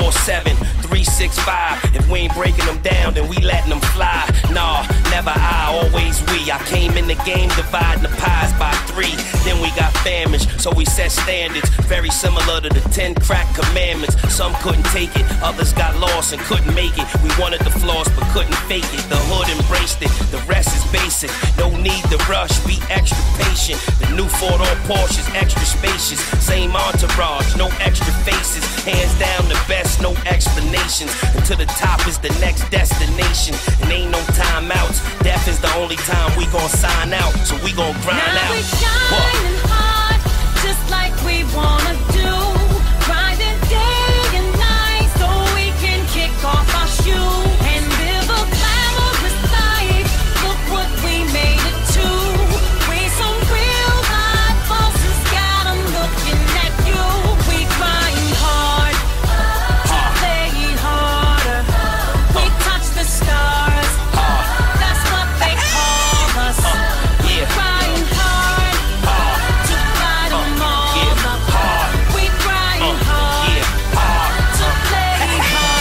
24/7, 365. If we ain't breaking them down, then we letting them fly. Nah, never I, always we. I came in the game dividing the pies by 3. Then we got famines, so we set standards very similar to the 10 crack commandments. Some couldn't take it, others got lost and couldn't make it. We wanted the flaws but couldn't fake it. The hood embraced it, the rest is basic. No need to rush, be extra patient. The new 4-door Porsche is extra spacious. Same entourage, no extra faces. Hands down the best, no explanations. And to the top is the next destination. And ain't no timeouts. Death is the only time we gon' sign out. So we gon' grind now out. We shining hard, just like we wanna do. Grinding day and night so we can kick off our shoes and live a glamorous life. Look what we made it to. We some real hot bosses, got 'em looking at you. We grind hard to play harder. We touch the stars, that's what they call us. Yeah. Grind hard to fight 'em all up. We grind hard to play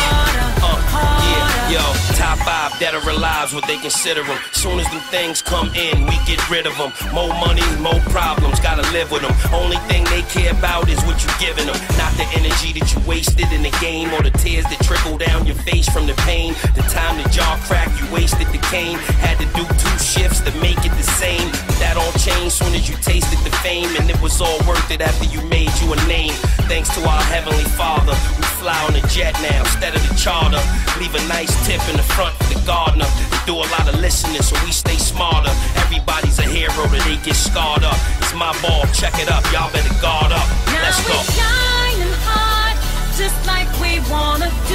harder. Yo, top 5 dead or alive's what they consider them. Soon as them things come in, we get rid of them. More money, more problems, gotta live with them. Only thing they care about is what you giving them. Not the energy that you wasted in the game or the tears that trickle down your face from the pain. The time the jaw cracked, you wasted the cane. Had to do 2 shifts to make it the same. But that all changed soon as you tasted the fame. And it was all worth it after you made you a name. Thanks to our Heavenly Father, we fly on a jet now instead of the charter. Leave a nice tip in the front for the gardener. We do a lot of listening so we stay smarter. Everybody's a hero that they get scarred up. It's my ball, check it up, y'all better guard up. Now Let's go. we shining hard, just like we wanna